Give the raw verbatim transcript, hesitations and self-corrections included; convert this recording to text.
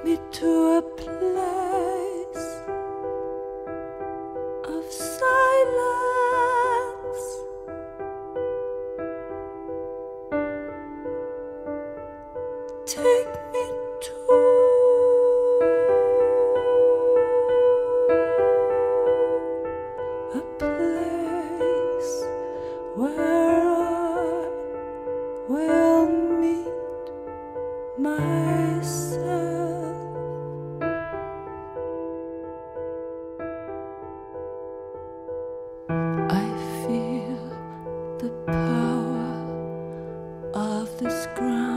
me to a place of silence. Take me to a place where I will meet myself. I feel the power of this ground.